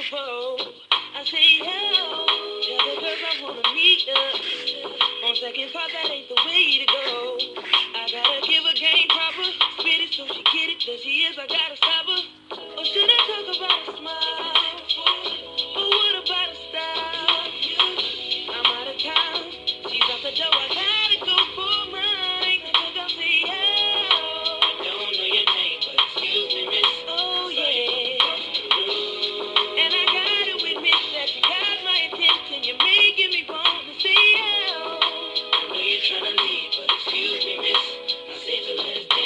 beautiful. I say, yo, tell the girls I wanna meet up. On second thought, that ain't the way to go. I gotta give her game proper. Spit it so she get it. There she is, I gotta stop her. Or should I talk about a smile? Or what about a style? I'm out of town. She's out the door. I gotta go for mine. I think I'll say, yeah. I don't know your name, but excuse me, miss. Oh, yeah. And I gotta admit that you got my attention. You're making me want to say, yeah. I know you're trying to leave, but excuse me, miss. I say so let's